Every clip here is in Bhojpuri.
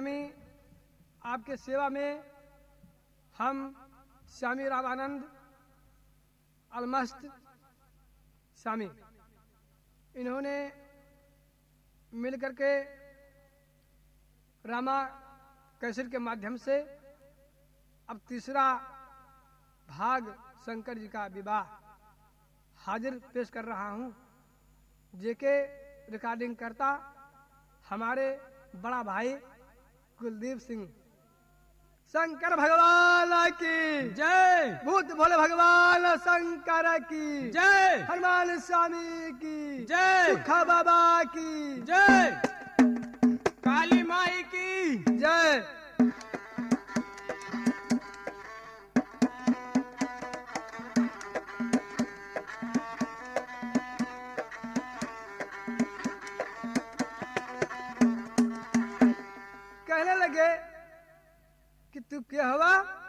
स्वामी आपके सेवा में हम स्वामी रामानंद अलमस्त स्वामी इन्होंने मिलकर के रामा कैसेट के माध्यम से अब तीसरा भाग शंकर जी का विवाह हाजिर पेश कर रहा हूं। जेके रिकॉर्डिंग करता हमारे बड़ा भाई कुलदीप सिंह। शंकर भगवान की जय। भूत भोले भगवान शंकर की जय। हनुमान स्वामी की जय। सुखा बाबा की जय। काली माई की जय। कहने लगे कि तू क्या हुआ,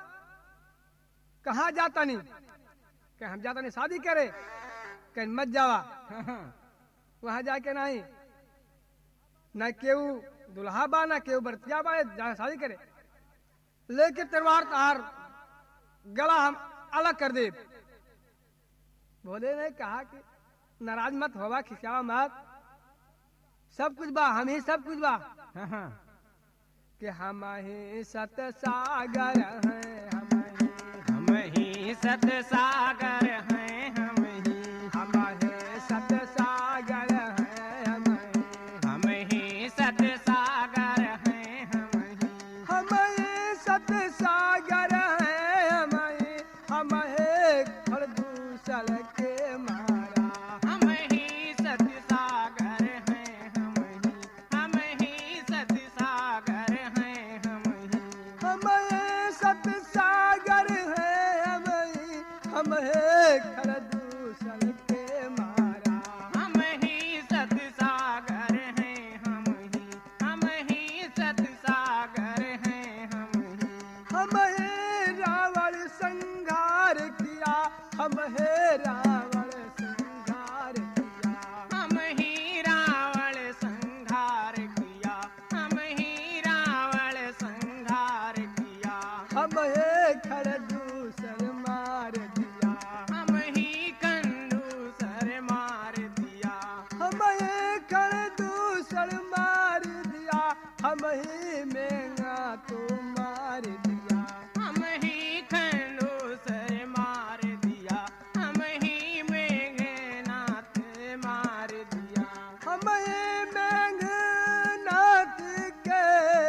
कहाँ जाता नहीं? कह हम जाता नहीं, शादी करे। कह मत जावा, वहां जाके नहीं न केहू दुल्हा बा न केहू बरतिया बा, जा शादी करे। लेके तलवार तार गला हम अलग कर दे। भोले ने कहा कि नाराज मत होवा, खिसियावा मत, सब कुछ बा, हम ही सब कुछ बा। कि हम ही सत सागर हैं, हम ही सत सागर हैं, हम ही सत सागर हैं, हम ही सत सागर हैं, हम ही सत सागर हैं, हम ही खरदूसल के मारा। हम ही सत सागर हैं, हम ही सत सागर हैं, हम ही सत सागर हैं, हम ही खरदूसल के मारा। हम ही सत सागर हैं, हम ही सत सागर हैं, हम ही रावण संहार किया, हम ही रावण संहार किया। हम ही रावण संहार किया, हम ही रावण संहार किया। हम ही खरदूषण मार दिया, हम ही कंडूसर मार दिया। हम ही खरदूषण मार दिया, हम ही मेंगा तो मार दिया। हम ही कंडूसर मार दिया, हम ही मेघनाथ मार दिया। हम ही मेघनाथ के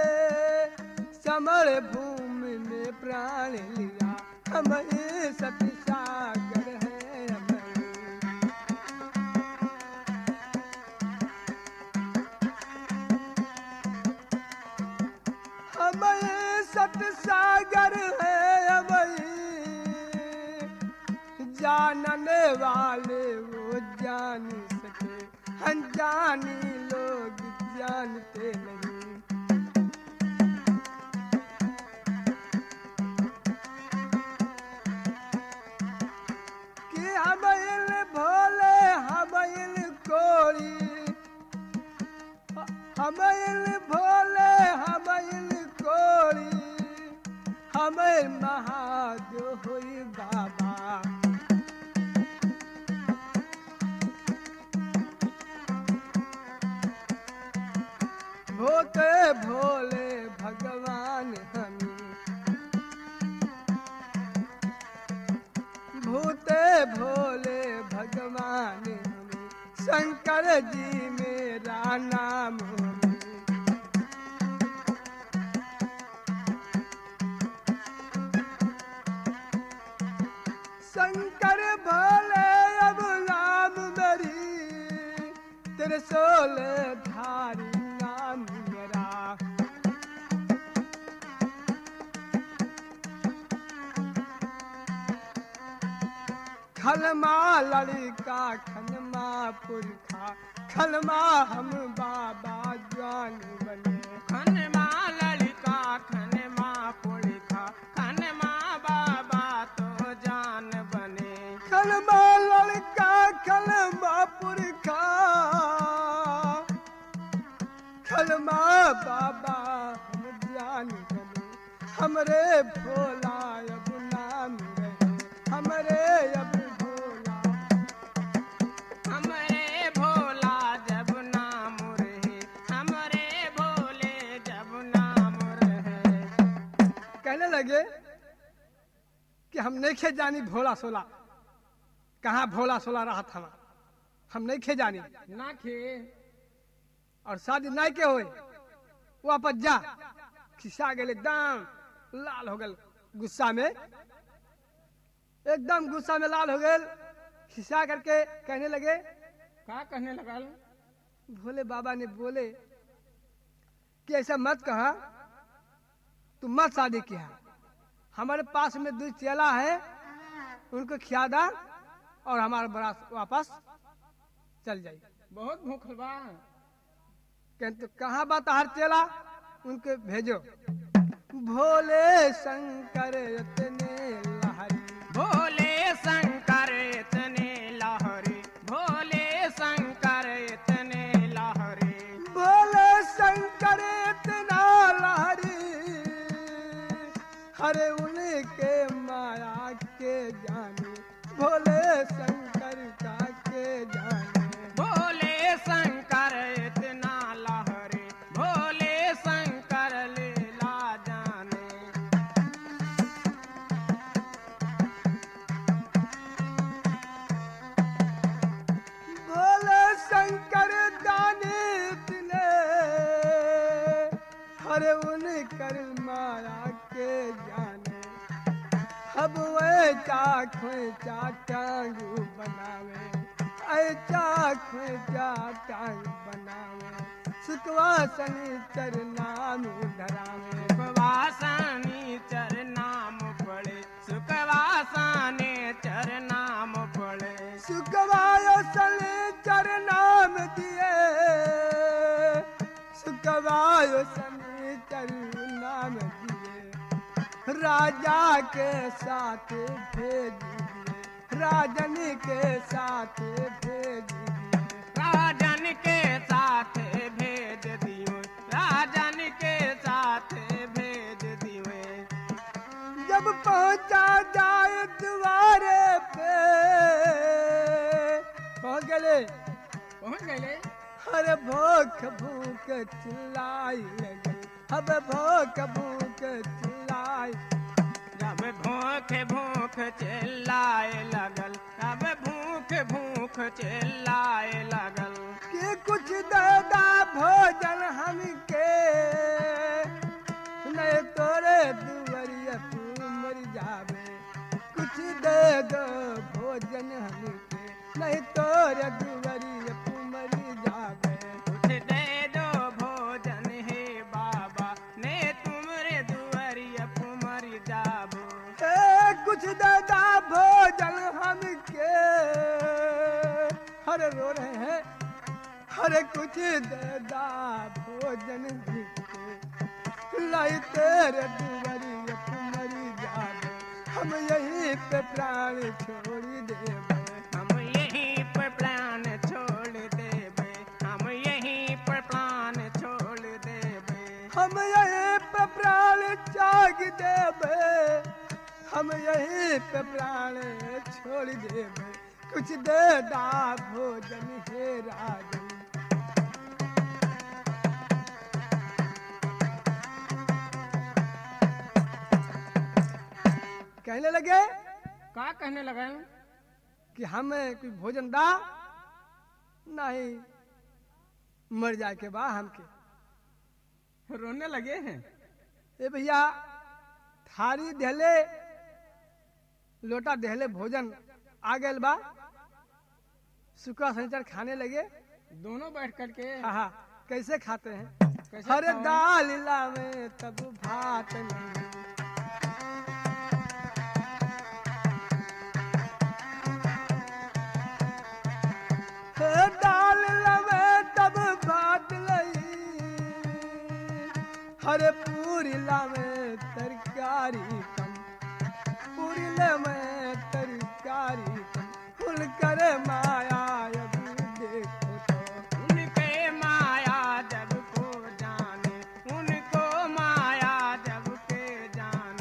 समर भूमि में प्राण लिया। हम ही सत सागर हैं, हम ही सत सागर हैं, हम ही जानने वाले वो जान सके, अनजानी लोग जानते नहीं। कि हम इल भोले हम इल कोड़ी, हम इल भोले हम इल कोड़ी, हम महादेव होई बाबा। भोते भोले भगवान हमी, भूते भोले भगवान हमी, शंकर जी मेरा नाम हमी। शंकर भोले अब नाम मेरी, त्रिशूल धारी नाम मेरा। खलमा लड़का खलमा पुरखा, खलमा हम बाबा जान बने। खनमा लड़का खनमा पुरखा, खनमा बाबा तो जान बने। खलमा लड़का खलमा पुरखा, खलमा बाबा हम हमरे भोला अब नाम रहे, हमरे अब भोला। हमरे भोला जब नाम रहे, हमरे भोले जब नाम रहे। कहने लगे कि हम नहीं खे जानी भोला सोला, कहाँ भोला सोला रहा था, हम नहीं खे जानी ना खे और शादी नहीं के होए। वापस जा, खिसा गए, एकदम लाल हो गए गुस्सा में, एकदम गुस्सा में लाल हो गए। खिसा करके कहने लगे, का कहने लगा? भोले बाबा ने बोले कि ऐसा मत कहा, तू मत शादी किया, हमारे पास में 2 चेला है, उनको खियादा और हमारा बारात वापस चल जाए। बहुत भूखल बा। कहते तो कहाँ बात हर चेला, उनको भेजो। भोले शंकर इतने लहरी, भोले शंकर इतने लहरी, भोले शंकर इतने लहरी। भोले शंकर इतना लहरी, हरे उनके माया के जाने, भोले शंकर का के जाने। भोले शंकर इतना लहरी, भोले शंकर लीला जाने। भोले शंकर दानी इतने, हरे उनकर माया के जाने। अब वे खोचा टांगू बनावे, टांग बनावे, सुखवा शनिचर नाम धरावे। सुखवासानी चरनाम पड़े, सुखवासानी चरनाम पड़े। सुखवायो शनिचर नाम दिए, सुखवायो शनिचर नाम दिए। राजा के साथ भेज दिए, राजन के साथ भेज दिए। राजन के साथ भेज दियो, राजन के साथ भेज दियो। जब पहुंचा जाए द्वारे पे, पहुंच गए, पहुंच गए। हर भूख भूख चिल्लाई लगे, अब भूख भूख चिल्लाई। जब भूख भूख चिल्लाए लगल, अब भूख भूख चिल्लाए लगल। कि कुछ दादा भोजन हमके, नहीं तोरे दुवरिया तू मर जावे। कुछ दे दो भोजन हमके, नहीं तोरे दुवरिया तू मर जावे। कुछ दे दो भोजन हे बाबा, ने तुमरे दुआरिया पुमर जाबो। कुछ दादा भोजन हमके, हर रो रहे हैं, हर कुछ दादा भोजन हमके, लाई तेरे दुवरिया तुम्हारी जावे। हम यहीं पे प्राण छोड़ देवे, हम यहीं पर प्राण छोड़ देबे, हम यहीं पर प्राण छोड़ देबे। हम यहीं पे प्राण त्याग देवे, हम यहीं पे प्राण छोड़ देवे। कुछ दे दा भोजन हे राजन। कहने लगे, का कहने लगे? कि हमें कोई भोजन दा, नहीं मर जाए के बा हमके। रोने लगे हैं। ए भैया, थारी देहले, लोटा देहले, भोजन आ गए बा। शुक्र शनिचर खाने लगे, दोनों बैठ करके। हाँ, कैसे खाते हैं? कैसे हर खाओ? दाल लावे तब भात नहीं, दाल लावे तब भात नहीं। हर पूरी लावे तरकारी कम, पूरी लावे तरकारी कम। फुल कर माया अभी देखो तो, उनके माया जब को जाने, उनको माया जब के जाने।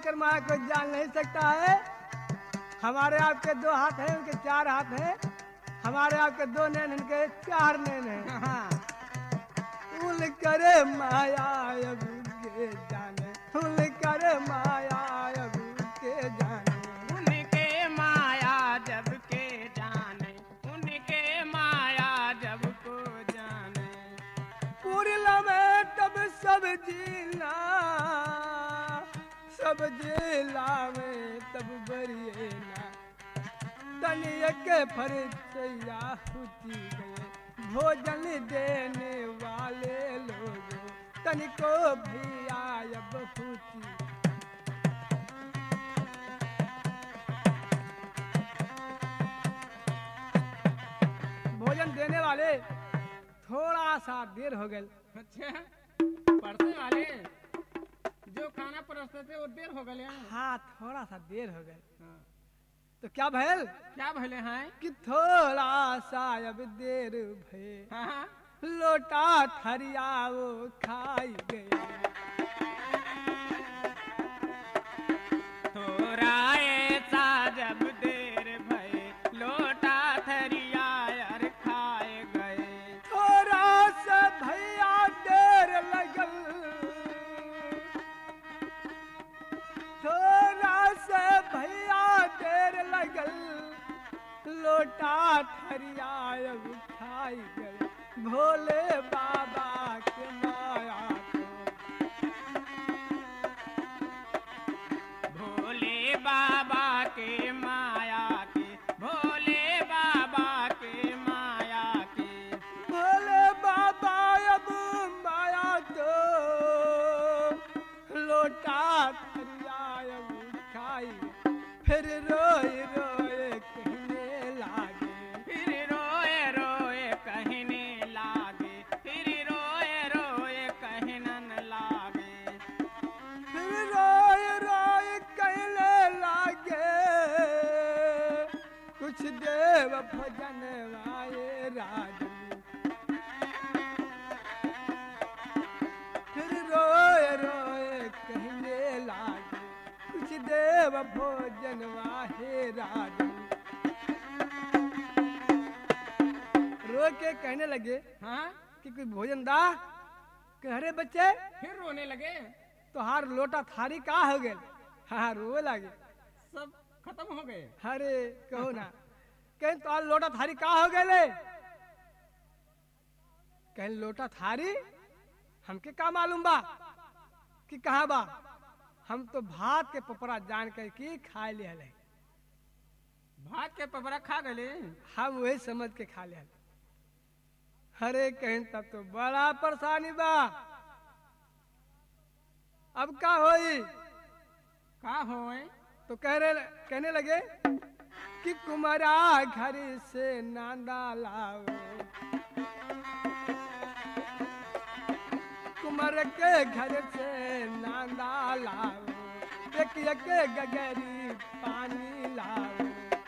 कर माया को जान नहीं सकता है। हमारे आपके 2 हाथ हैं, उनके 4 हाथ हैं। हमारे आपके 2 नैन, उनके 4 नैन हैं। हाँ, उल करे माया अब के जाने, उल करे माया अब के जाने। उनके माया जब के जाने, उनके माया जब को जाने। पुरला में तब सब जिला, सब जिला में तब बरिएला। तनिए के फरिया हुची गए, भोजन देने वाले लोगों तनिको भी आयब हुची। भोजन देने वाले थोड़ा सा देर हो गए। अच्छा, परसे वाले जो खाना परोसते थे वो देर हो गए। हाँ, थोड़ा सा देर हो गए। तो क्या भैल क्या भले हैं? कि थोड़ा सा अब देर भय, हाँ, लोटा थरिया वो खाई गए। थोड़ा ऐसा जब देर भय, लोटा थरिया यार खाए गए। थोड़ा सा भैया देर लगल, थोड़ा सा भैया देर लगल, लोटा थरिया अब खाई गए। भोले बाबा के माया को, भोले बाबा के माया के, भोले बाबा के माया के। भोले बाबा अब माया तो, लोटा थरिया अब खाई। फिर रोए रोए कहने लागे, फिर रोए रोए कहने लागे, फिर रोए रोए कहनन लागे। फिर रोए रोए कहने लागे, कुछ देव भजन वाए राजू। फिर रोए रोए कहने लागे, कुछ देव भोजन वाहे राजू। रो के कहने लगे हाँ, कि कोई भोजन दा। कि अरे बच्चे, फिर रोने लगे। तोहार लोटा थारी का हो गए। हाँ, रोए लगे। सब खत्म हो गए। अरे कहो ना, कहीं तोहार लोटा थारी का हो गए। कहीं लोटा थारी हमके का मालूम बा कि कहाँ बा। हम तो भात के पपड़ा जान कर की खा लिया। भात के पपड़ा खा गए। हम वही समझ के खा लिया। अरे कहीं तब तो बड़ा परेशानी बा। अब का होई? का होए? तो कहने लगे कि कुमारा घर से नांदा लाओ, कुमार के घर से नांदा लाओ, एक एक गगरी पानी लाओ।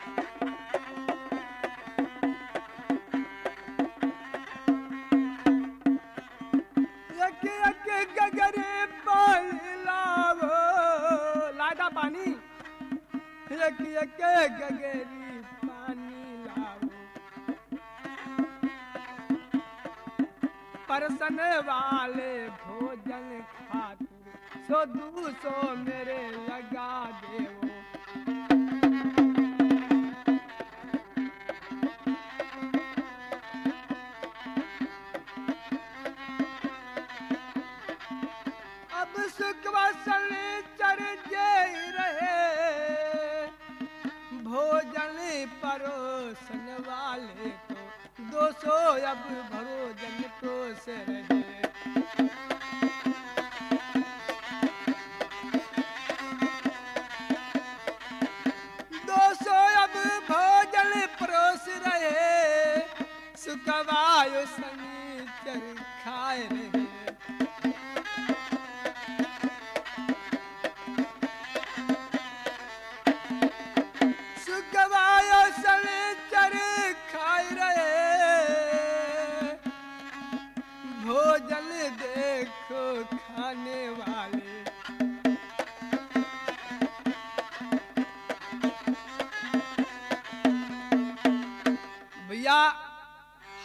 एक एक गगरी पानी लाओ, लादा पानी। एक एक गगरी पानी लाओ, परसन वाले भोजन खातू, 100-200 मेरे लगा देवो। अब सुखवा शनिचर जय रहे, भोजन परोसन वाले तो 200 अब भोजन तो से रहे। 200 अब भोजन परोस रहे, सुखवायो शनिचर खाए रहे। सुखवायो शनिचर खाए रहे, भोजन देखो खाने वाले।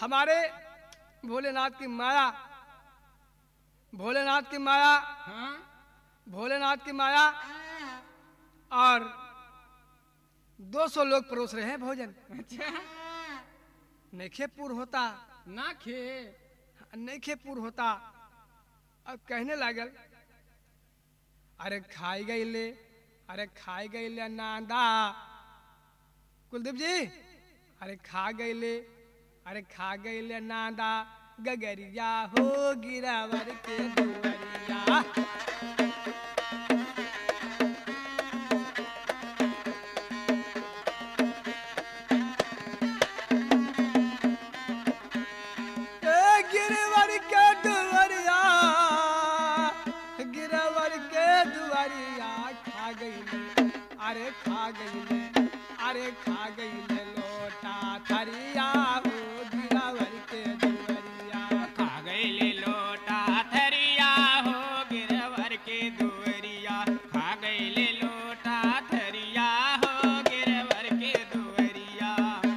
हमारे भोलेनाथ की माया, भोलेनाथ की माया, हाँ भोलेनाथ की माया। और 200 लोग परोस रहे हैं भोजन, अच्छा नैखे पूर होता, ना खे नैखे पूर होता। अब कहने लागल, अरे खाई गई ले, अरे खाई गई ले नांदा कुलदीप जी, अरे खा गई ले, अरे खा गई ले नांदा गगरिया हो गिरावर के दुवरिया। गिरवर के दुवरिया, गिरवर के दुवरिया खा गई ले, अरे खा गई ले, अरे खा गई ले लोटा थरिया हो गिरवर के दुवरिया। खा गई ले लोटा थरिया हो गिरवर के दुवरिया, खा गई ले लोटा थरिया हो गिरवर के दुवरिया।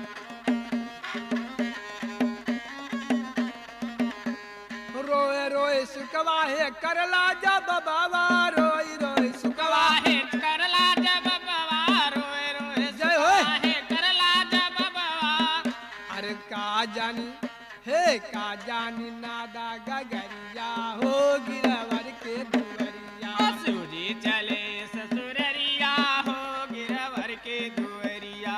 रोए रोए सुकवा है करला जब बाबा, रोई रोई सुकवा वाहे करला जब बाबा, रोए रोए जय हो। वाहे करला जब बाबा। अरे का जानी हे का जानी नादा गगरिया हो गिरवर के दुवरिया। सूजी चले ससुररिया हो गिरवर के दुवरिया।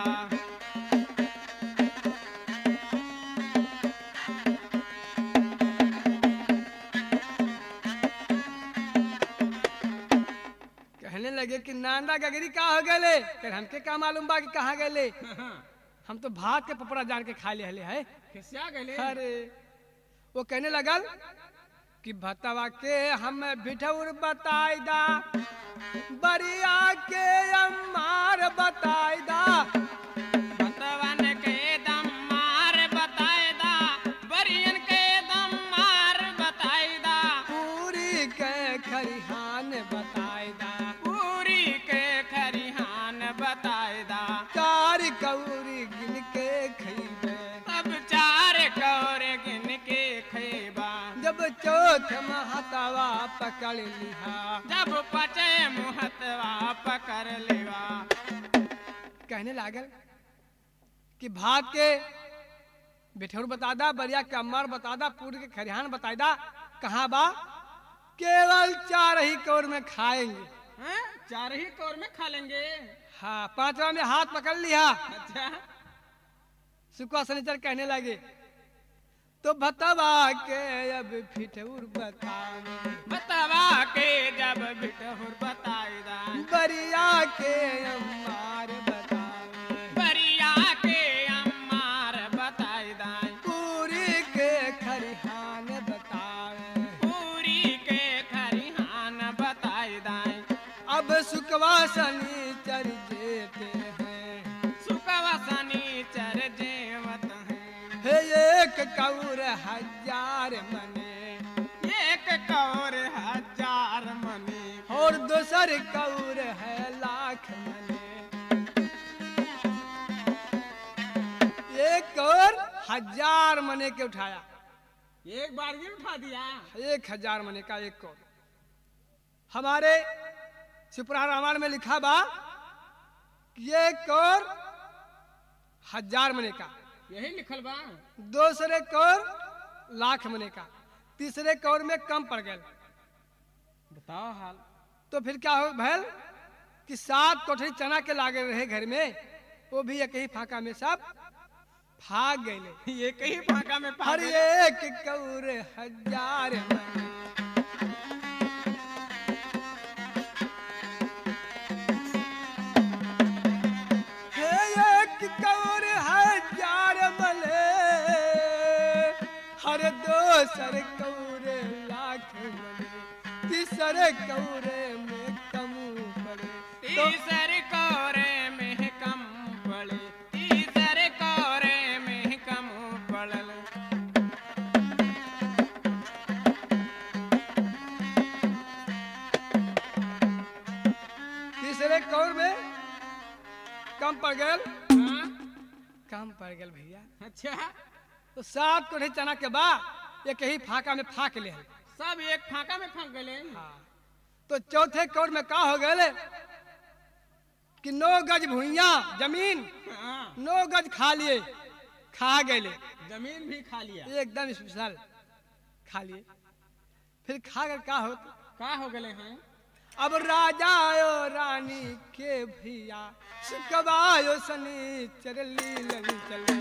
कहने लगे कि नांदा गगरी का हो गए, फिर हमके का मालूम बा कि कहाँ गए, हम तो भात के पपड़ा जान के खा ले हले है। खिसिया गले अरे वो कहने लगल कि भतवा के हम बिठौर बताई दा, बरिया के अम्मार बताई दा। भतवन के दम मार बताए दा, बरियन के दम मार बताए दा। पूरी के खरिहान बताई दा, पूरी के खरिहान बताए दा। चार कौरी गिन के खइबे, अब चार कौर गिन के खेबा। जब चौथ महतवा पकड़ लिहा। जब पचे मुहतवा पकड़ लेवा। कहने लागल कि भात के बिठौर बता दा, बरिया के अम्मार बता दा, पूरी के खरिहान बता दा। कहाँ बा? केवल 4 ही कौर में खाएंगे। हैं? चार ही कौर में खा लेंगे। हाँ, 5वां में हाथ पकड़ लिया। अच्छा सुखवा शनिचर कहने लगे, तो भतवा के अब फिठौर बतावे, बतावा के जब बिटहुर बताए दा। बरिया के अम्मार बतावे, बरिया के अम्मार बताए दा। पूरी के खरिहान बतावे। पूरी के खरिहान बताए दा। अब सुखवा शनिचर जेते हैं, सुकवा शनिचर जेवत हैं। हे एक कौर 1000 मने, एक कौर 1000 मने। और दूसर कौर है 1,00,000 मने। एक कौर 1000 मने के उठाया, एक बार ही उठा दिया। 1000 मने का एक कौर। हमारे शिवपुराण रामायण में लिखा बा कि ये कौर 1000 मने का, यही लिखल बा। दूसरे कौर 1,00,000 मने का, तीसरे कौर में कम पड़ गए। बताओ हाल। तो फिर क्या हो भैल कि 7 कोठरी चना के लागे रहे घर में, वो भी एक ही फाका में सब भाग गए। ये कहीं फाका में पा हर गए। एक कौर 1000 मने। हे एक कौर 1000 मने, हर दूसर कौर 1,00,000 मने, तीसरे कौर में कम पड़े। तो तीसर कौरे में कम पड़े। तीसर कौरे में कम पड़ल। तीसरे कौर में कम पड़ गए, हाँ? कम पड़ गए भैया। अच्छा तो 7 कोठी चना के बाद एक ही फाका में फाक ले। सब एक फाका में फंस गए। हाँ। तो चौथे कोर में का हो गए कि 9 गज भुइया जमीन, हाँ, 9 गज खा लिए, खा गए, जमीन भी खा लिया। एकदम स्पेशल खा लिए। फिर खा कर का हो गए हैं? अब राजा आयो रानी के भैया सुखवायो सनी चरली लगी चले।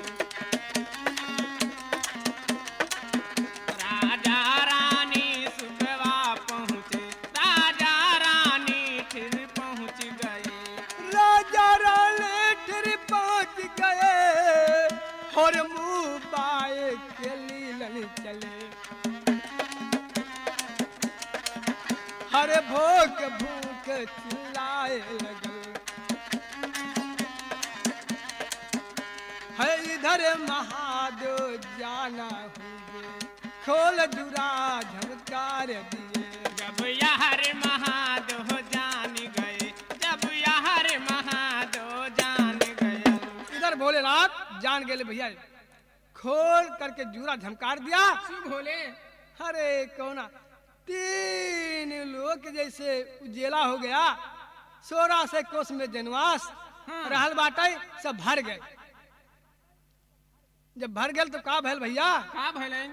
राजा रानी सुखवा पहुँचे, राजा रानी फिर पहुँच गए। राजा रानी फिर पहुँच गए और मुँह पाए के लीलन चले। हरे भूख भूख चिल्लाए लगल, है इधर महादेव जाना होगे खोल जुरा झमकार दिए। जब यार महादेव जान गए, जब यार महादेव जान गए। इधर भोलेनाथ जान गए भैया, खोल करके जूरा झमकार दिया। क्यों भोले? अरे कौना 3 लोग जैसे उजेला हो गया, 16 से कोस में जनवास रहल बाटे सब भर गए। जब भर गए तो का भैल भैया? का भले?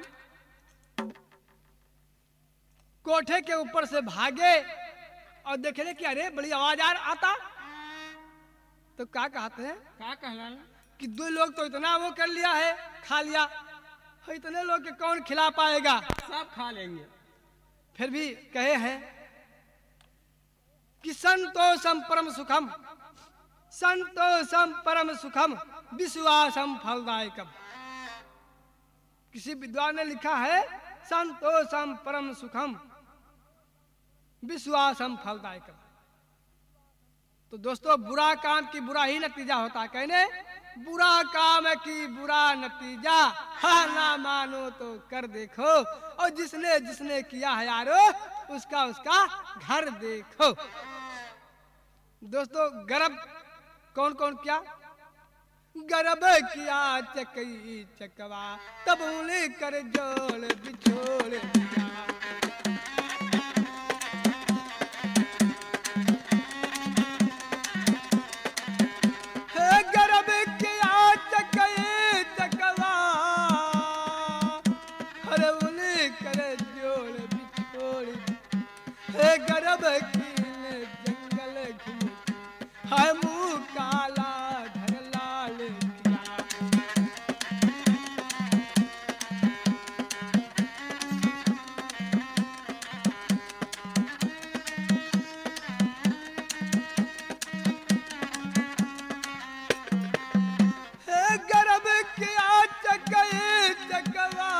कोठे के ऊपर से भागे और देखे कि अरे बड़ी आवाज आता। तो का कहते हैं का कहला? कि 2 लोग तो इतना वो कर लिया है, खा लिया, इतने लोग के कौन खिला पाएगा? सब खा लेंगे। फिर भी कहे हैं कि संतोषम परम सुखम, संतोषम परम सुखम विश्वासम फलदायकम। किसी विद्वान ने लिखा है संतोषम परम सुखम विश्वासम फलदायकम। तो दोस्तों बुरा काम की बुरा ही नतीजा होता है। कहने बुरा काम की बुरा नतीजा, हाँ ना मानो तो कर देखो, और जिसने जिसने किया है यारो उसका उसका घर देखो। दोस्तों गर्भ कौन कौन किया? गर्भ किया चकई चकवा, तब उन्हें कर जोड़ बिछोड़ दिया। जंगल है मुँह काला धर लाल किया। गर्भ किया चकई चकवा,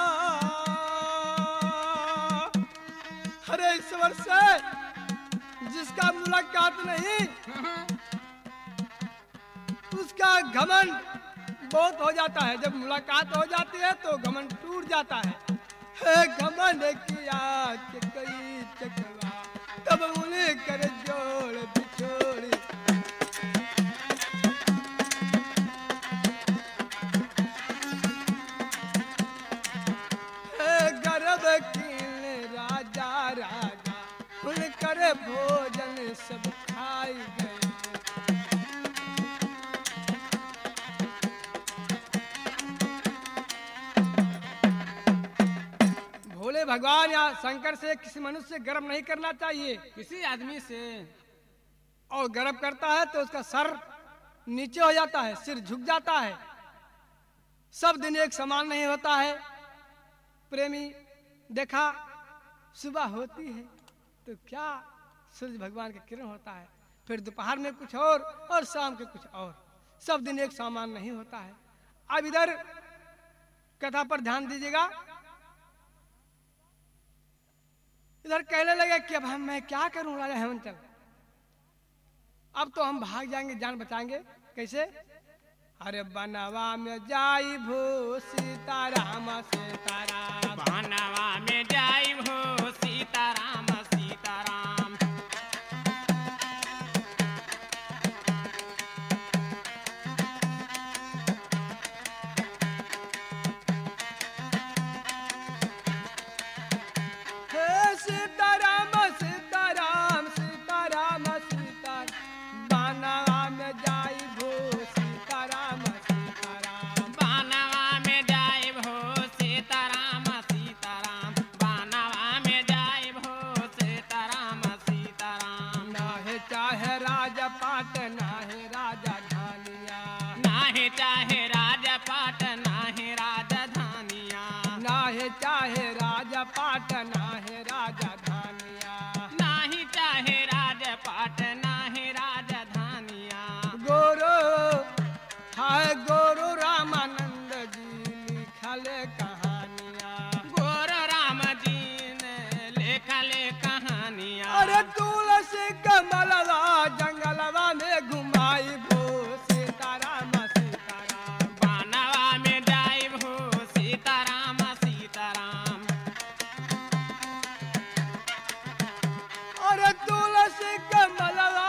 हरे ईश्वर से जिसका मुलाकात नहीं उसका घमंड बहुत हो जाता है। जब मुलाकात हो जाती है तो घमंड टूट जाता है। घमंड किया चकई चकवा, तब उन्हें कर जोड़ बिछोड़। गर्भ कीन राजा राजा, उनकर भोजन सब खाई गए। भोले भगवान या शंकर से किसी मनुष्य से गर्व नहीं करना चाहिए। किसी आदमी से और गर्व करता है तो उसका सर नीचे हो जाता है, सिर झुक जाता है। सब दिन एक समान नहीं होता है। प्रेमी देखा सुबह होती है तो क्या सूरज भगवान का किरण होता है, फिर दोपहर में कुछ और शाम के कुछ और। सब दिन एक समान नहीं होता है। अब इधर कथा पर ध्यान दीजिएगा। इधर कहने लगे कि अब मैं क्या करूं राजा हेमंत, अब तो हम भाग जाएंगे, जान बचाएंगे कैसे? अरे बनवा में जाई भो सीताराम सीताराम, बनवा में जाई भो सीताराम सीताराम। राजपाट नाहे राजधानिया नाही चाहे राजपाट नाही राजधानिया गोरो हाय गोरो रामानंद जी लिखले कहानिया गोर राम जी ने लेखले कहानिया अरे तुलसी कमलवा जंगलवा में घुमाई भो सीताराम सीताराम बानवा में जाई हो सीताराम सीताराम अरे तुलसी कमलवा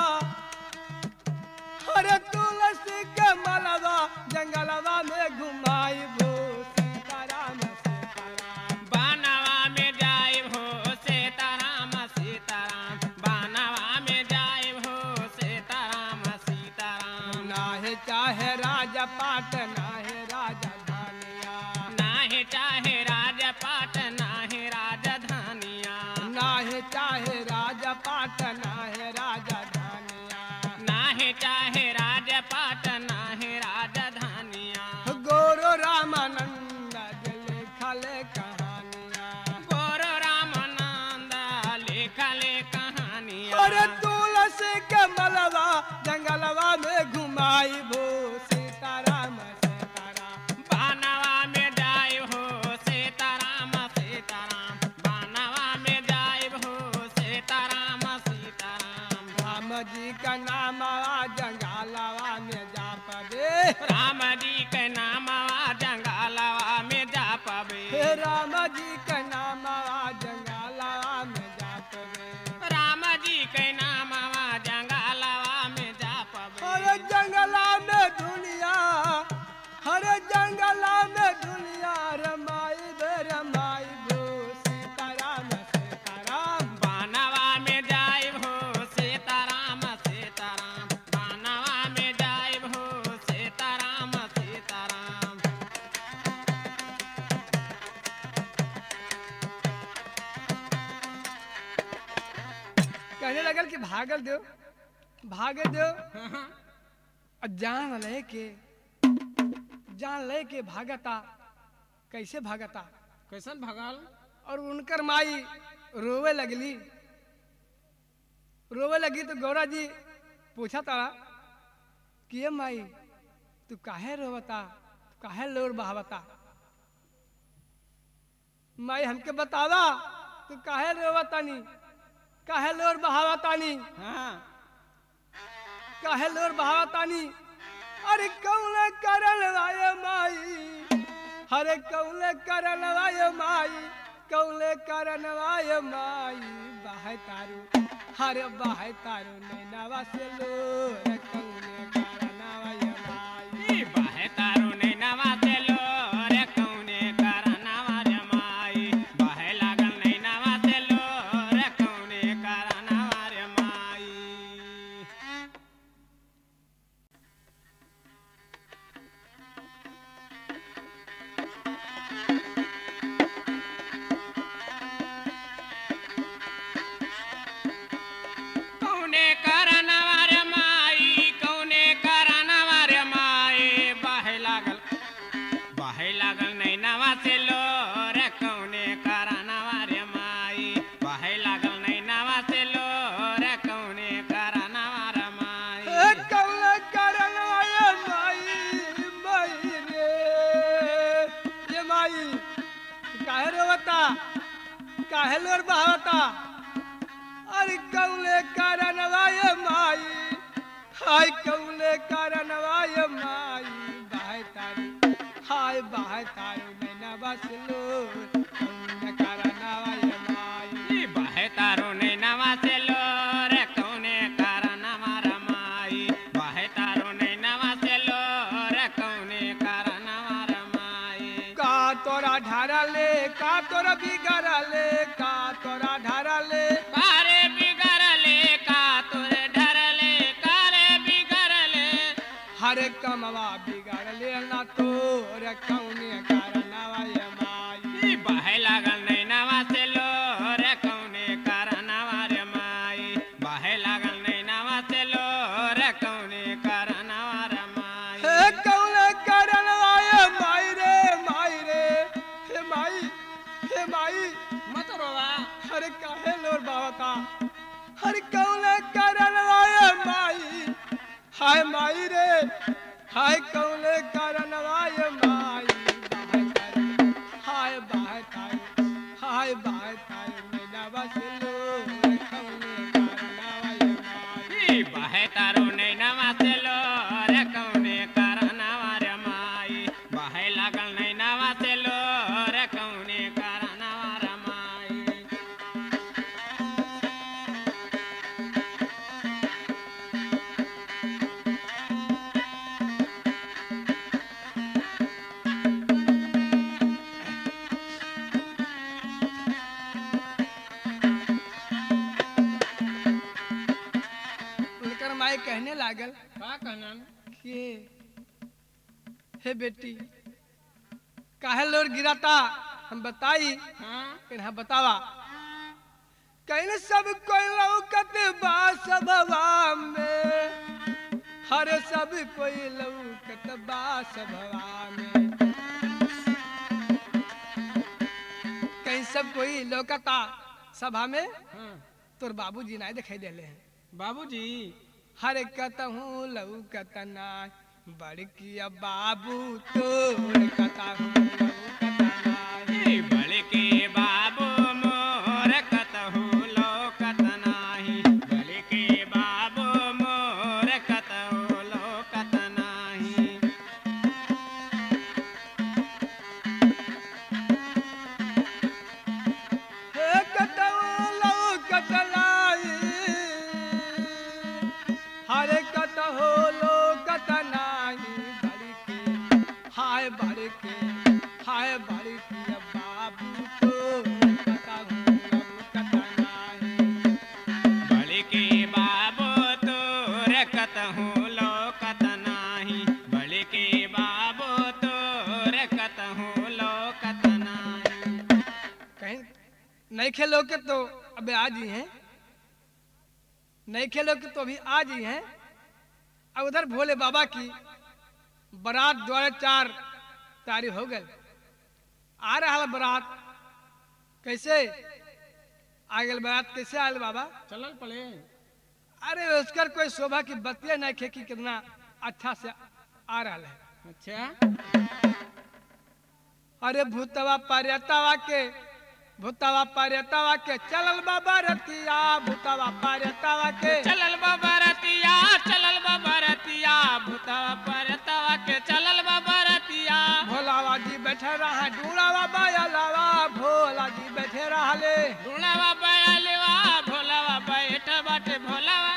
अरे तुलसी कमलवा जंगलवा में घुमाई भो सीताराम सीताराम बानवा में जाई हो सीताराम सीताराम बानवा में जाई हो सीताराम सीताराम नाहे चाहे राजपाट नाहे राजधानिया नाही चाहे राजपाट नाही राजधानिया नाहे चाहे राजपाट नाहे राजधानिया नाही चाहे राजपाट नाही राजधानिया गोरो रामानंद लिखले कहानिया गोर रामानंद लेखले कहानिया अरे तुलसी कमलवा जंगलवा में घुमाई भो सीताराम सीताराम बानवा में जाई हो सीताराम सीताराम बानवा में जाई हो सीताराम सीताराम राम जी का नाम जंगलवा में जा पड़े राम जी के नामवा जंगलवा में जा पबे हे राम जी का नाम जंगलवा में जा पड़े राम जी के नामवा जंगलवा में जा पबे अरे जंगला में दुनिया हरे जंगला में दुनिया रमाई बे रमाई भो सीताराम सीताराम बानवा में जाई हो सीताराम सीताराम बानवा में जाई हो सीताराम सीताराम कहने लगल कि भागल दो भागे दो और जान ले के भागता कैसे भागता कैसन भगल और उनकर माई रोवे लगली तो गौरा जी पूछा तारा कि ये माई तू काहे रोवता काहे लोर बहावता माई हमके बतावा तू काहे रोवतानी काहे लोर बहावतानी हाँ काहे लोर बहावतानी अरे कौले करल वाय माई हरे कौले करल वाय माई कौले करन वाय माई बाहे तारू हरे बाहे तारू नैनावा से लोर कौले करन वाय माई बाहे तारो नैनवा से लोर कौने करनवा रे माई बाहे लागल नैनवा से लोर कौने करनवा रे माई कौने करनवा रे माई कौने करनवा रे माई बाहे लागल नैनवा से लोर कौने करनवा रे माई बाहे लागल नैनवा से लोर कौने करनवा रे माई कौले करन वाय माई माई रे ये माई काहे रोवता काहे लोर बहावता अरे कौले करन वाय माई हाय कौले करन वाय माई बाहे तारू हाय बाहे तारू नैना बस लो कौले करन वाय माई बाहे तारो नैनवा से लोर कौने करनवा रे माई बाहे तारो नैनवा से लोर कौने करनवा रे माई का तोरा ढारले का तोरा बिगड़ले का तोरा ढारले कारे बिगड़ले का तोरे ढरले कारे बिगड़ले हरे कमवा बिगड़ले ना तोर कौने करनवा ये माई बाहे लागल नैनवा से लोर कौने करनवा रे माई बाहे लागल नैनवा से लोर कौने करनवा रे माई हे कौने करनवा ये माई रे हे माई माई मत रोवा। अरे काहे लोर बाबा का हर कौन करन वाय माई हाय माई रे हाय कौन करन वाय माई हाय बाय ताई हाय बाय ताई मेरा बस लोर कौन करन वाय माई ई बाहे तारो नैनवा से लोर कौने करनवा रे माई। बाहे लागल नैनवा से लोर कौने करनवा रे माई। उनकर माई कहने लागल का कहनन? कि हे बेटी काहे लोर गिराता हम बताई हाँ इन्हा बतावा कहीं सब कोई लौकत बा सभवा में हर सब कोई लौकत बा सभवा में कहीं सब कोई लौकता सभा में हाँ। तोर बाबूजी नहीं दिखाई देले हैं बाबूजी हर कतहूँ लौकत ना बड़किया बाबू तोर कतहूँ लौकत नाही। ई बड़के बाबू मोर कतहु लोकत नाही। बड़के बाबू मोर कतहु लोकत नाही। हे कतहूँ लौकत नाही हर कतहूँ लौकत नाही बड़के हाय बड़किया बाबू तोर कतहूँ लौकत नाही। बड़के बाबू तोर कतहु लोकत नाही। बड़के बाबू तोर कतहु लोकत नाही। कहीं नहीं खेलो के तो अबे आज ही हैं नहीं खेलो के तो अभी आज ही हैं। अब उधर भोले बाबा की बारात द्वारा 4 तारीख हो गए आ रहा बारात कैसे आ गए बारात कैसे आयल बाबा चलल पड़े। अरे उसकर कोई शोभा की बतिया नहीं खे कि कितना अच्छा से आ रहा है। अच्छा अरे भूतवा पर्यतवा के चलल बाबा रतिया भूतवा पर्यतवा के चलल बाबा रतिया चलल बाबा रतिया भूतवा परतवा के चलल बाबा रतिया। भोलावा जी बैठे रहा डूरावा बायलावा भोला जी बैठे रहले ढूंढावा बयालेवा भोलावा बैठ बाटे भोलावा।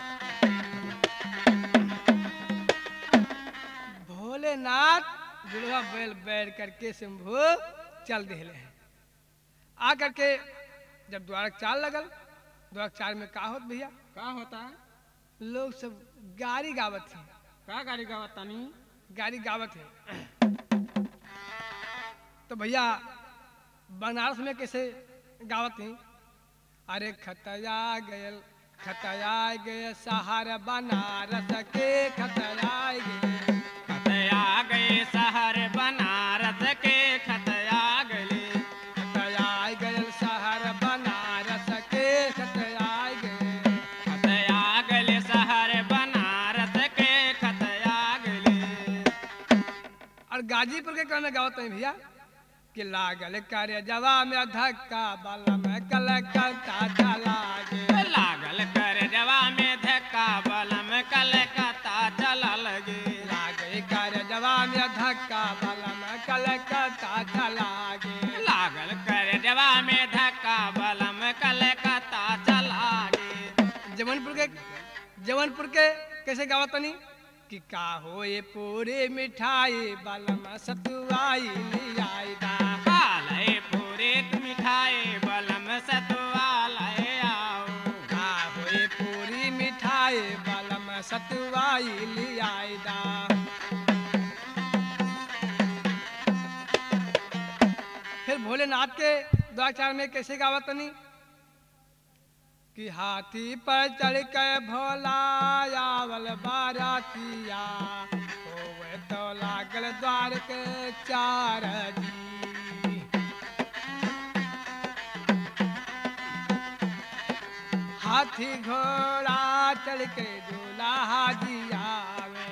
भोलेनाथ जुड़वा बैल बैठ करके शंभू चल दिले हैं आ करके जब द्वारक 4 लगल द्वारक 4 में का होत भैया का होता? लोग सब गाड़ी गावत हैं का गाड़ी गावत तानी? गाड़ी गावत है तो भैया बनारस में कैसे गावत हैं अरे खतया गए सहार बनारस के खतया गए खतया गए शहर बनारस के खतया गए। खतया गए शहर बनारस के खतया गए खतया गए शहर बनारस के खतया गए। और गाजीपुर के कहने गावत हैं भैया कि लागल कार्य जवा में धक्का बल में कलकत्ता चला गे लागल कर जवा में धक्का बलम कलकत्ता चला लगे। लागे कार्य जवा में धक्का बल में कलकत्ता चला गे लागल कर जवा में धक्का बलम कलकत्ता चला गे। जवनपुर के कैसे गावत नहीं कि का हो ये पूरी मिठाई बल में सतुआई लियाई दा काले पूरे मिठाई बलम सतवाले आओ। का हो ये पूरी मिठाई बल में सतुआई लियाई दा फिर भोलेनाथ के द्वाचार में कैसे गावत नहीं कि हाथी पर चढ़ के भोला आवल बारातिया होवे तो लागल द्वार के 4 जी हाथी घोड़ा चढ़ के दूल्हा जी आवे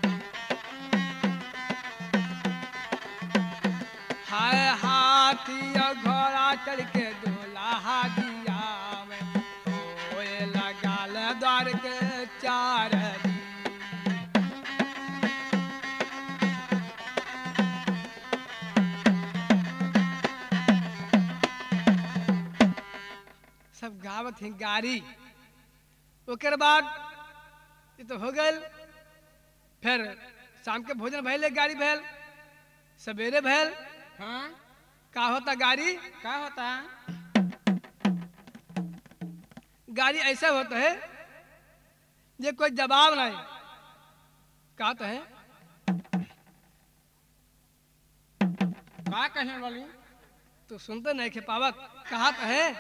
हाय हाथी और घोड़ा चढ़ के दूल्हा जी आवे होए लगाल द्वार के चार दी सब गावत ही गारी ओकर बाद ये तो हो गए फिर शाम के भोजन भैल गाड़ी भैल सवेरे भैल हाँ का होता गाड़ी का होता गाड़ी ऐसा होता है ये कोई जवाब नहीं का तो है का कहने वाली तो सुनते नहीं खे पावत कहा तो है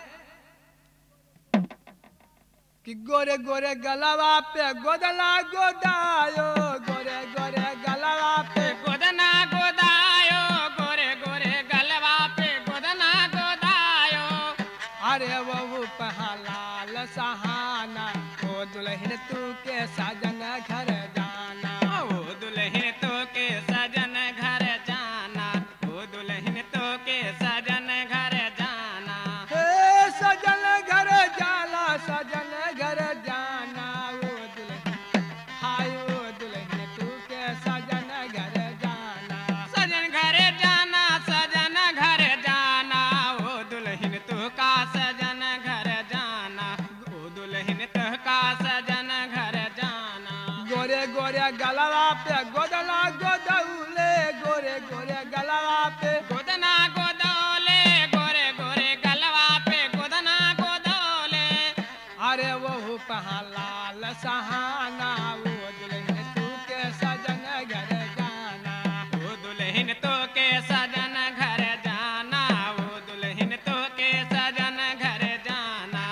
कि गोरे गोरे गलवा पे गोदला गोदायो गोरे गोरे गलवा पे गोदना गोदायो गोरे गोरे गलवा पे गोदना गोदायो अरे वो पहलाल सहाना ओ दुल्हन तू के साजन घर जाना ओ दुल्हन तो के सजन घर जाना ओ दुल्हन तो के सजन घर जाना हे सजन घर जाला सजन घर जाना ओ दुल्हन हाय ओ दुल्हन तू के सजन घर जाना सजन घर जाना सजन घर जाना ओ दुल्हन तो का सजन घर जाना ओ दुल्हन तो का सजन घर जाना गोरे गोरे गलवा पे गोदला गोदौले गोरे गोरे गलवा पे गोदना गोदौले गोरे गोरे गलवा पे गोदना गोदौले अरे वो पहलाल सहाना वो दुल्हन तू के सजन घर जाना ओ दुल्हन तो के सजन घर जाना ओ दुल्हन तो के सजन घर जाना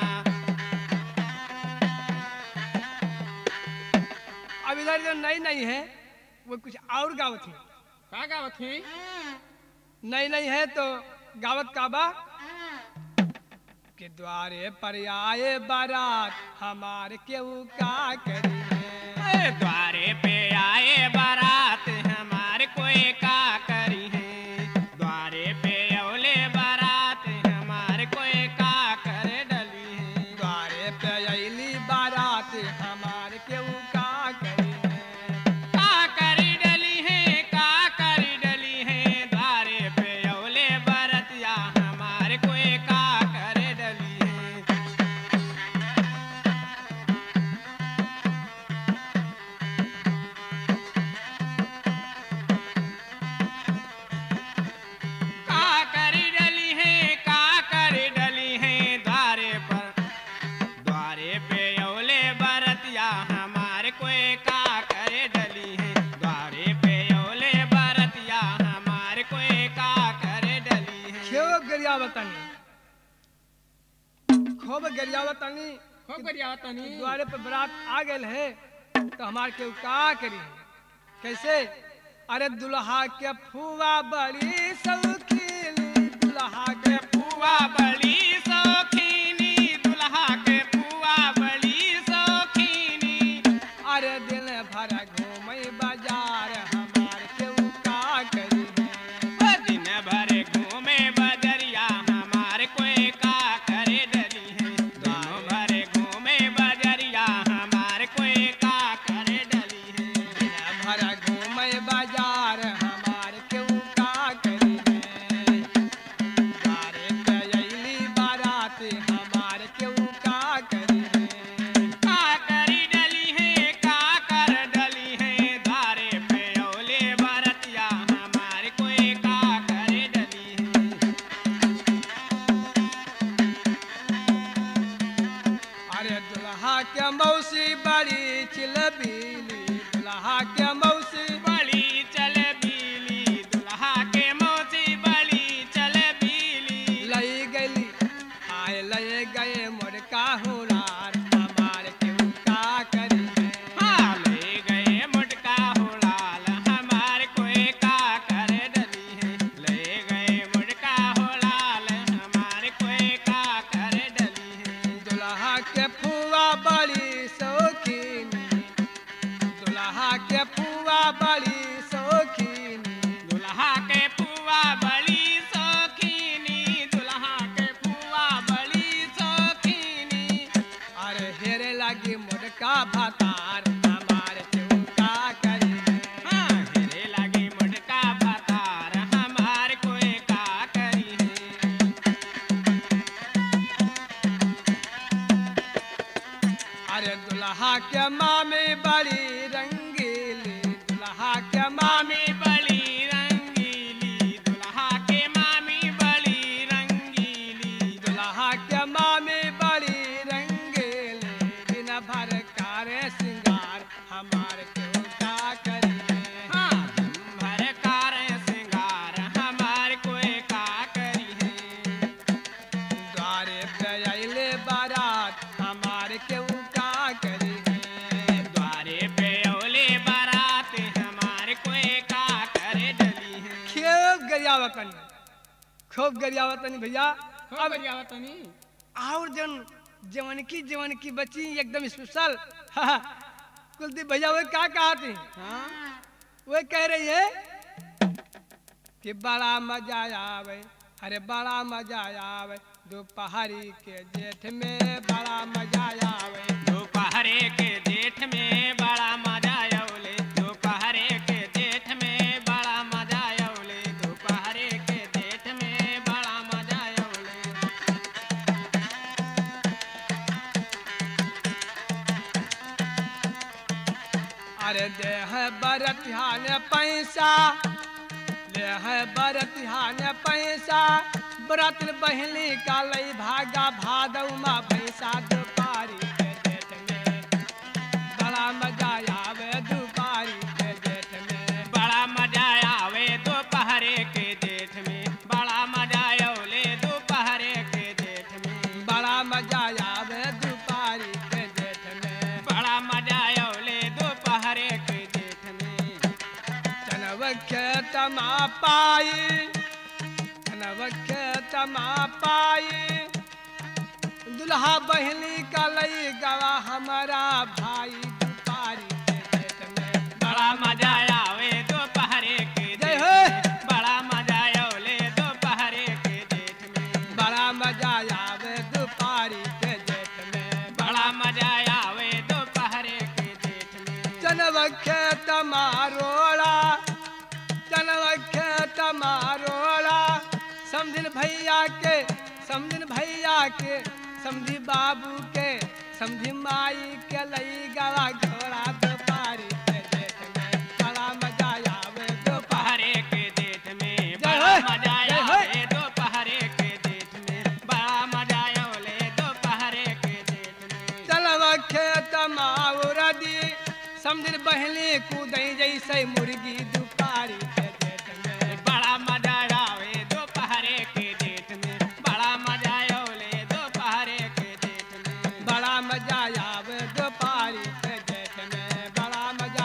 अब इधर जो नई नई है वो कुछ और गावत है का गावत थी नई नई है तो गावत काबा के द्वारे पर आए बारात हमारे केहू का करी है ए, द्वारे पे आए बारात हमारे कोई का करी है द्वारे पे औले बारात हमारे कोई का कर डली है द्वारे पे अली बारात हमारे केहू का करी है का करी डली है का करी डली है द्वारे पे औले बरतिया हमारे कोई का कर डली है का करी डली है का करी डली है द्वारे पर द्वारे पे औले बरतिया हमारे कोई का करे डली है द्वारे पे औले बरतिया हमारे कोई का करे डली है खूब गरियावतनी खूब गरियावतनी हो करिया तनी द्वारे पे बारात आ गए है तो हमारे केहू का करी है कैसे अरे दुल्हा के फुआ बड़ी सौखीन दुल्हा के फुआ बड़ी सौखीनी दुल्हा के फुआ बड़ी सौखीनी अरे दिन भर घूमे बाजार हमार केहू का करी है दिन भर घूमे बजरिया हमारे कोई का करे डली है दोनों भर घूमे बजरिया हमारे कोई का करे डली है दिन भर घूमे बाजार हमार केहू का करी है द्वारे पे अइली बारात हमार केहू का करी है का करी डली है का कर डली है द्वारे पे औले बरतिया हमारे कोई का करे डली है अरे दुल्हा के मौसी बड़ी चिलबीली दुल्हा के मौसी बली चल बीली दुल्हा के मौसी बली चल बीली लई गई आए लय गए मोरका हुरार हमार केहू का करी है हाँ ले गए मुटका होलाल हमारे कोई का करे डली है ले गए मुटका होलाल हमारे कोई का करे डली है दुल्हा के फुआ लागे मुड़का भातार हमार क्यों का करी है। हाँ हेरे लागे मुड़का भातार हमार कोई का करी है। अरे दुल्हा के मामी बड़ी रंगीली दुल्हा के मामी मामी बड़ी रंगीली दुल्हा के मामी बड़ी रंगीली। दुल्हा के मामी बड़ी रंगीली दिन भर करे सिंगार हमार क्यों का करी है। हाँ दिन भर कार सिंगार हमार कोई का करी है। द्वारे पे अइले बारात हमार क्यों का करी है। द्वारे पे औले बारात हमार कोई का करे डली है। खूब गरियावतनी भैया। अब जावतनी और जवन की बच्ची एकदम स्पेशल कुलदीप भैया वो क्या कहा थी हाँ वो कह रही है कि बड़ा मजा आवे अरे बड़ा मजा आवे दोपहरी के जेठ में बड़ा मजा आवे। दोपहरे के जेठ में बड़ा मजा औले दोपहरे के जेठ में बड़ा मजा औले दोपहरे के जेठ में बड़ा मजा औले। अरे दे है बरतिहान पैसा ले है बरतिहान पैसा बरत बहली का लई भागा भादौ माँ भैंसा दोपारी के जेठ में बड़ा मजा आवे दोपारी के जेठ में। बड़ा मजा आवे दोपहरे के जेठ में बड़ा मजा औले दोपहरे के जेठ में बड़ा मजा आवे दोपारी के जेठ में। बड़ा मजा औले दोपहरे के जेठ में। चनव खेत मा पाई चनव खेत मा पाई दुल्हा बहली का लई गवा हमारा भाई दोपारी के जेठ में। बड़ा मजा आवे दोपहरे के जय जेठ हो। में बड़ा मजा औले दोपहरे के जेठ में बड़ा मजा आवे दोपारी के जेठ में। बड़ा मजा आवे दोपहरे के जेठ में। चनव खेत मारोड़ा चनव खेत मारोड़ा समझिन भैया के समझी बाबू के समझी माई के लई गवा घोड़ा दोपारी के जेठ में बड़ा मजा आवे दोपहरी। दोपहरे के जेठ में जय बड़ा हो, मजा जय हो। आवे दोपहरे के जेठ में बड़ा मजा औले दोपहरे के जेठ में। चलव खेत माउरा दी समझिन बहली कूदई जैसे मुर्गी दोपारी के जेठ में। बड़ा मजा आवे दोपहरे के जेठ में बड़ा मजा औले दोपहरे के जेठ में। बड़ा मजा आवे दोपारी के जेठ में बड़ा मजा।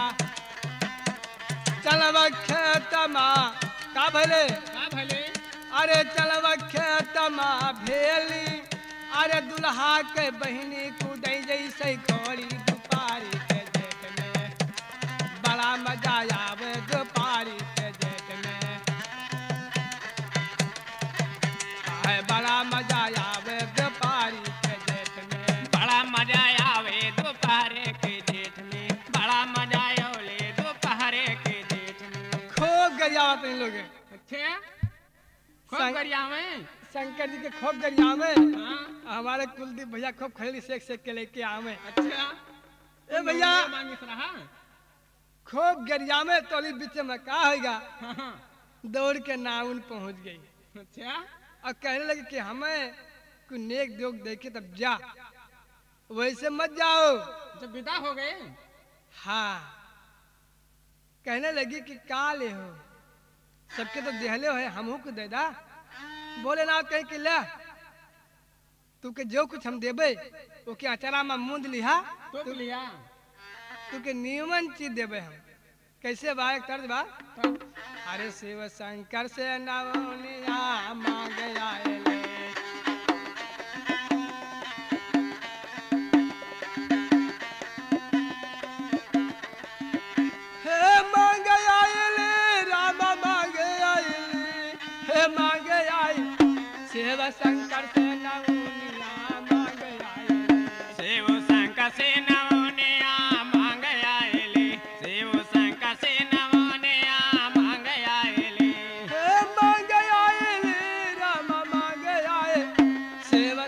चलव खेत मा का भले का भले अरे चलव खेत मा भेली अरे दुल्हा के बहिनी कूदई जैसे घोड़ी दोपारी के जेठ में बड़ा मजा आवे दोपारी के जेठ में। आए बड़ा मजा आवे दोपारी के जेठ में। बड़ा मजा आवे दोपहरे के जेठ में बड़ा मजा औले दोपहरे के जेठ में। खूब गरियावत इन लोग अच्छा खूब संग- गरिया में शंकर जी के खूब गरियावे हाँ हमारे कुलदीप भैया खूब खैली सेक के लेके आवे। अच्छा ए भैया मांगिस रहा खूब गरियावे तोली बीच में का होगा हाँ दौड़ के नाउन पहुंच गई अच्छा और कहने लगे कि हमें कोई नेक जोग देखे तब जा वैसे मत जाओ। जब विदा हो गए हाँ कहने लगी कि का ले हो सबके तो देहले हो हमहू को दे दा बोले ना कहीं कि ले तू के जो कुछ हम देबे ओके अचारा में मूंद लिहा तो लिया तू के नियमन चीज देबे हम कैसे बा एक तर्ज बा तब अरे शिव शंकर से नवनिया मांग आएले हे मांग आएले राम मांग आएले हे मांग आए शिव शंकर से नवनिया मांग आएले शिव शंकर से न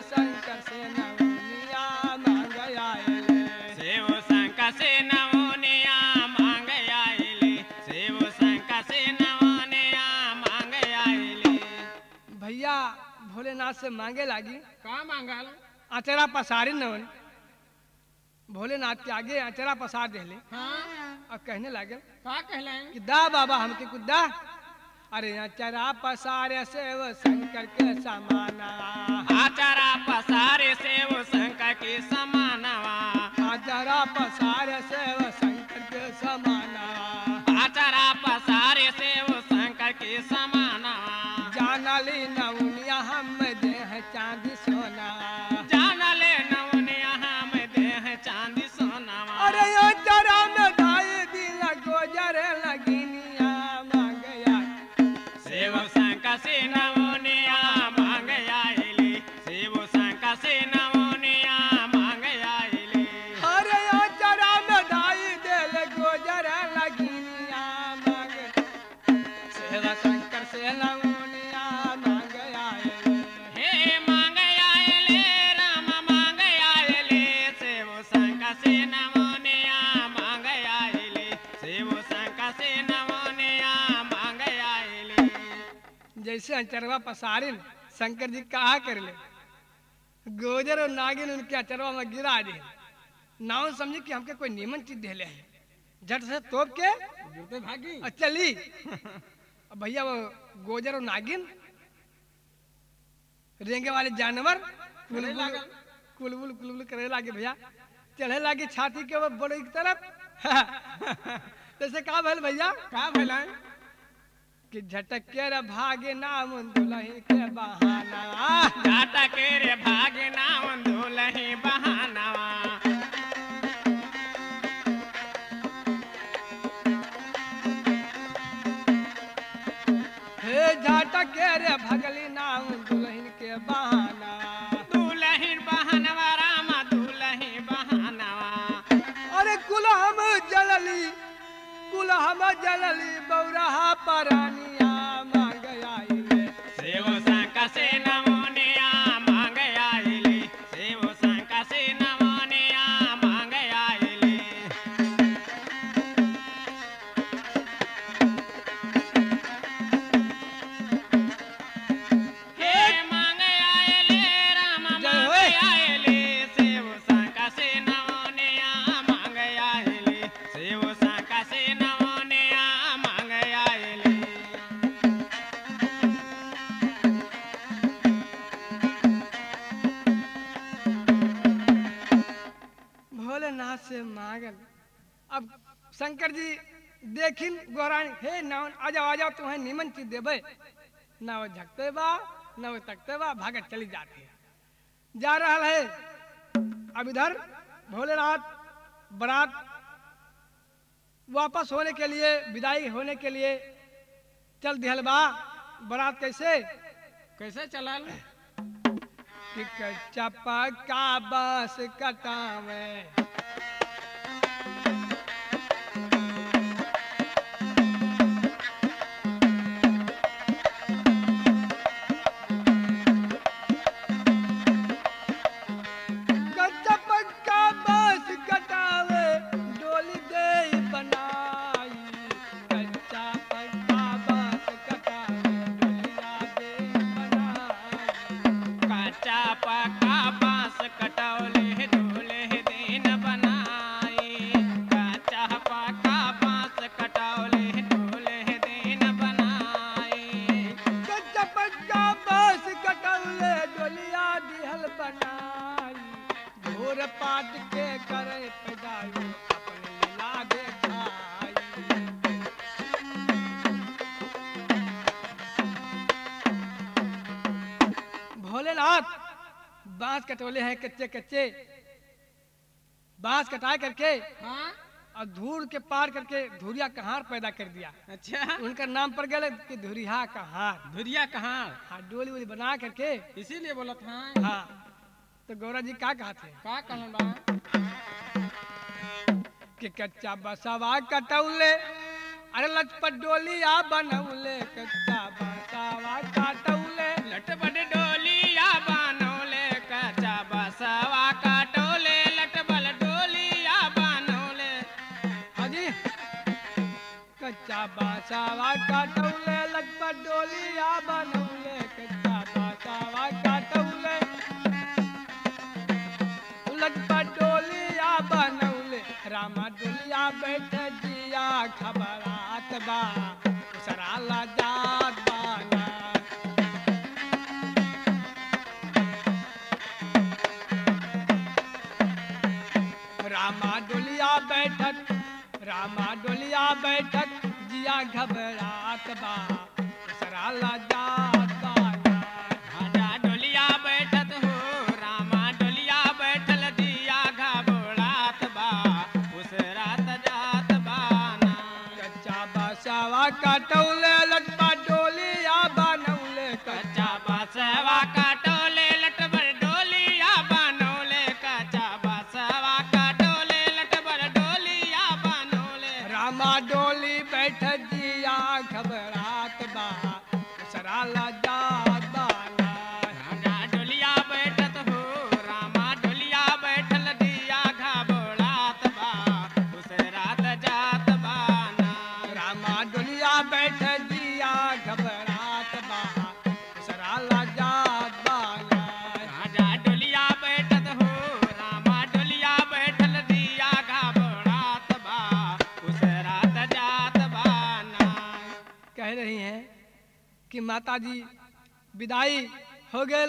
शंकर से नवनिया मांग आइले। शिव शंकर से नवनिया मांग आइले। शिव शंकर से नवनिया मांग आइले। भैया भोलेनाथ से मांगे लागी का मांगल? अचरा पसारी नवन। भोलेनाथ के आगे अचरा पसार देले हाँ, और कहने लागल का कहलें? कि दा बाबा हमके कुछ दा। अरे अचरा पसारे से वो शंकर के समाना। आचरा पसारे शिव शंकर के समानवा। अचरा पसारे से वो शंकर के समाना। आचरा पसारे शिव शंकर के समानवा। जानली नवनिया हम देह चांदी सोना। जानले नवनिया हम देह चांदी सोनावा। अरे अचरा में ढाई दिन गोजर लगिनिया मांग आई। शिव शंकर से नवनिया मांग आइले। शिव शंकर से नवनिया मांग आइले। अरे अचरा में ढाई दिल गोजर लगिनिया मांग। शिव शंकर से नवनिया मांग आई। हे मांग आइले राम मांग आइले। शिव शंकर से नवनिया मांग आइले। शिव शंकर से नवनिया मांग आइले। जैसे अचरवा पसारिन शंकर जी कहा कर ले गोजर और नागिन उनके अचरवा में गिरा दे। नाव समझी कि हमके कोई नीमन चीज दे ले है। झट से तोप के गिरते भागी। और चली। अब भैया वो गोजर और नागिन रेंगे वाले जानवर करे लागल। कुलबुल कुलबुल करे लागे भैया। चढ़े लागे छाती के वो बड़े की तरफ। जैसे कहा भैल भैया का भला? कि झटक के रे भागे नाम दुलही के बहाना। जाता के रे भागे नाम दुलही बहानवा। हे झटक के रे भगली नाम दुलहिन के बहाना। दुलहिन बहनवा राम दुलही बहनवा। अरे कुल हम जलली बौरहा परानिया मांग आइले। शिव शंकर से नवनिया मांग आइले। शिव शंकर से नवनिया मांग आइले। हे मांग आइले राम जय मांग होय। आइले। शिव शंकर से नवनिया मांग आइले। शिव शंकर से नवनिया मांग आइले। भोलेनाथ से मांगल। अब शंकर जी देखिन गोरानी हे नावन आ जाओ तुम्हें नीमन चीज देबे। ना वो झकते बा ना वो तकते बा भागत चली जाती है। जा रहा है अब इधर भोलेनाथ बारात वापस होने के लिए विदाई होने के लिए चल दिहल बा। बारात कैसे कैसे चलल? कि कच्चा पक्का बांस कटावे। कच्चा पक्का बांस कटावे डोली दे बनाई। कच्चा पक्का बांस कटावे डोलिया दे बनाई। कच्चा पक्का बांस कटौले डोले दिन बनाए। कच्चा पक्का बांस कटौले डोले दिन बनाए। कच्चा पक्का बांस कटौले डोलिया दिहल बनाई। घोर पाट के करे पैदाई अपन लीला देखाई। भोलेनाथ बांस कटोले हैं कच्चे कच्चे। बांस कटाए करके हाँ, और धूर के पार करके धुरिया कहार पैदा कर दिया। अच्छा उनका नाम पड़ गया कि धुरिया कहार। धुरिया कहाँ? हाँ डोली वोली बना करके। इसीलिए बोलत हाँ। हाँ तो गौरा जी क्या कहते हैं का कहलन बा? कि कच्चा बसावा कटौले अरे लचपत डोलिया बनौले। कच्चा बसावा कटौले लटपट डोलिया बनौले। कच्चा बासावा काटौले लटपट डोलिया बनौले कच्चा बासावा काटौले लटपट डोलिया बनौले रामा डोलिया बैठ जिया खबरात बा उसराला जात बाना रामा डोलिया बैठक जिया घबरात बा उसराला जात बाना राजा डोलिया बैठत हो रामा डोलिया बैठल दिया घबरात बा उस रात जात बाना कच्चा बासावा काटौले लटपट डोलिया बनौले कच्चा बसवा काटोले लटबर डोलिया बनौले कच्चा बसवा काटोले लटबर डोलिया बनौले रामा डोली बैठ जिया घबरात बा उसराला जात बाना राजा डोलिया बैठत हो रामा डोलिया बैठल दिया घबरात बा उस रात जात बाना रामा डोलिया बैठ जिया घबरात बा उसराला जात बाना राजा डोलिया बैठत हो रामा डोलिया बैठल दिया घबरात बा उस रात जात बाना कह रही हैं कि माता जी विदाई हो गए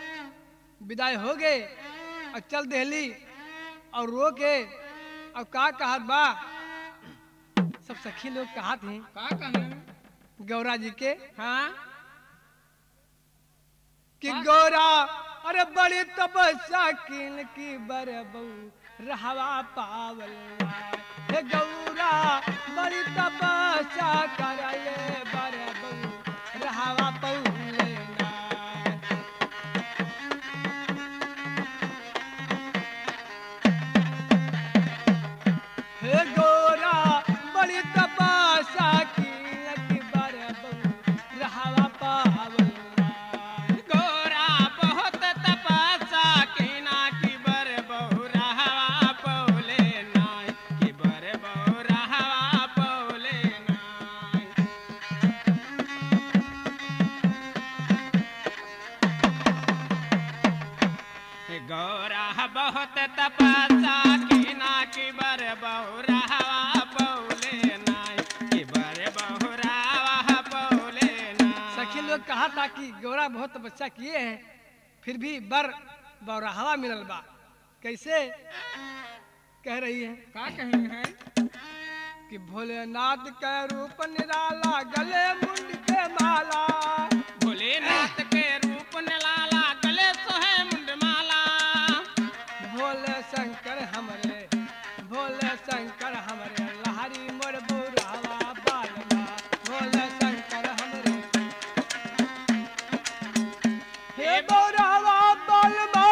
और चल देहली और रो के और का कहत बा सब सखी लोग कहत हैं का कहने गौरा जी के हाँ कि गौरा अरे बड़ी तपस्या किन की बर बहू रहवा पावल हे गौरा बड़ी तपस्या करले बर बहू रहवा पौले ना हे गौरा बड़ी तपस्या किन की बर बहू रहवा पावल गोरा बहुत तपस्या कीना की बर बहु रहवा पौले नाय की बर बहु रहवा पौले नाय गौरा बहुत तपस्या कीना की बर बहु रहवा पौले नाय की बर बहु रहवा पौले नाय सखी लोग कहा था कि गौरा बहुत तपस्या किए हैं फिर भी बर बौराहवा मिलल बा कैसे कह रही है का कही है कि भोलेनाथ के रूप निराला गले मुंड के माला भोलेनाथ के रूप निराला गले सोहे मुंडमाला भोले शंकर हमरे लहरी मोर बौराहवा बालमा भोले शंकर हमरे हे बौराहवा बालमा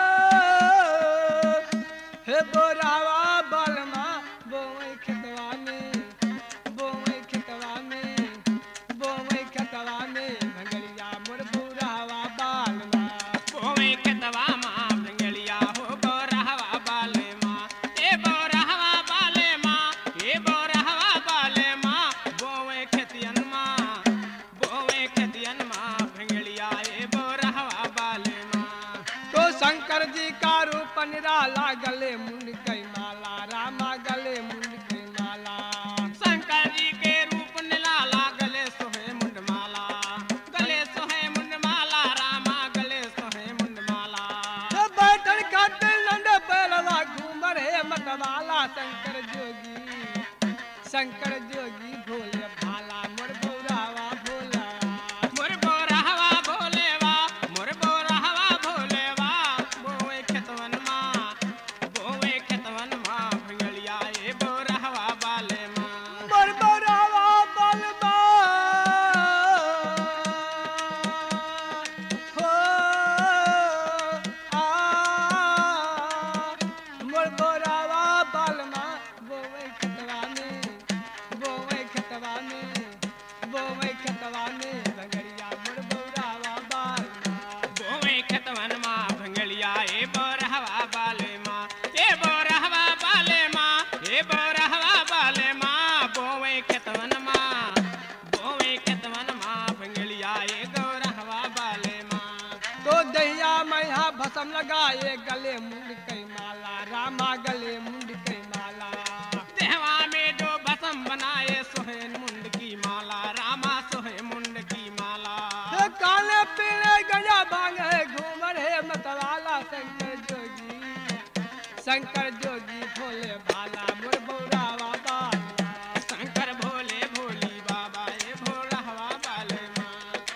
हे बौराहवा बालमा बोवई खेतवा में भंगड़िया मोर बौराहवा बालमा बोवे खेतवा माँ भंगलिया हो बौराहवा बाले माँ ए बौराहवा बाले माँ ए बौराहवा बाले माँ बोवे खेतियन माँ भंगलिया ए बौराहवा बाले माँ तो शंकर जी का रूप निराला गले मुंड कई माला रामा गले मुंड कई माला शंकर जी के रूप निराला गले सोहे मुंडमाला रामा गले सोहे मुंडमाला तो बैठन खाते नंद बैलवा घूमर है मतवाला शंकर जोगी भोले भाला मोर बौराहवा भोला मोर बौराहवा भोलेवा मोर बौराहवा भोलेवा बोवे खेतवन माँ भंगलिया ए बौराहवा बाले माँ मोर बौराहवा बालमा हो मोर बौराहवा बालमा बोवे खेतवा में ये गले मुंड कई माला, रामा गले मुंड कई माला। देहवा में जो भसम बनाए सोहे मुंड की माला, रामा सोहे मुंड की माला। हे काले पीले गंजा भांगे घूम रहे मतवाला, शंकर जोगी भोले भाला मोर बौरावा बाला। शंकर भोले भोली बाबा ये भोला हवा बाले माँ।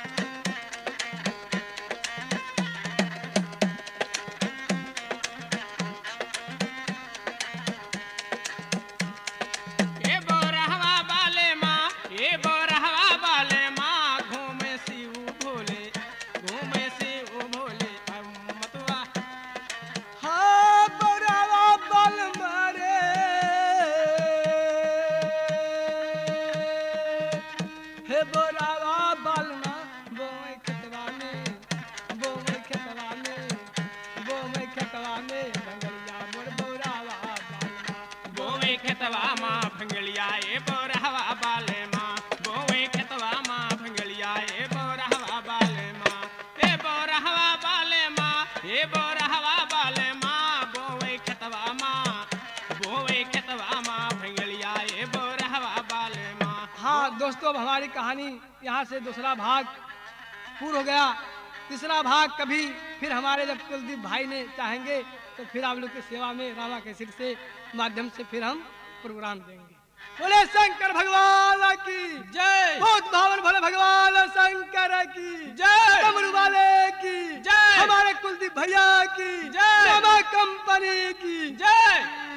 ये बोरहवा बाले माँ, ये बोरहवा बाले माँ, घूमे शिव भोले, घूमे शिव भोले मतवा। हाँ बौरावा बल मारे, हे बौरावा बलना बोए खेतवा में, बोए खेतवा में, बोए खेतवा में बंगलिया मोर बौरावा बलना। बोवे खेतवा माँ भंगलिया ये बोरहवा बाले माँ, बोवे खेतवा माँ भंगलिया ये बोरहवा बाले माँ। ये बोरहवा बाले माँ, ये बोरहवा बाले माँ, बोवे खेतवा माँ, बोवे खेतवा माँ भंगलिया ये बोरहवा बाले माँ। हाँ दोस्तों, अब हमारी कहानी यहाँ से दूसरा भाग पूर्ण हो गया। तीसरा भाग कभी फिर हमारे जब कुलदीप भाई ने चाहेंगे तो फिर आप लोग की सेवा में रामा कैसेट से माध्यम से फिर हम प्रोग्राम देंगे। बोले शंकर भगवान की जय, बहुत भावन भोले भगवान शंकर की जय, डमरू वाले की जय, हमारे कुलदीप भैया की जय, रामा कंपनी की जय।